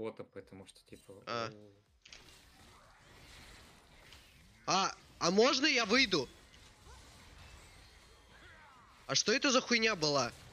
бота, потому что, типа... А можно я выйду? А что это за хуйня была?